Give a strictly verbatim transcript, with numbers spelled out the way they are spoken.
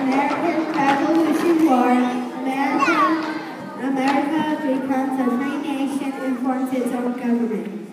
American Revolution War, American, America becomes a free nation and forms its own government.